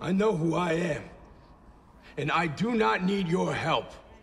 I know who I am. And I do not need your help.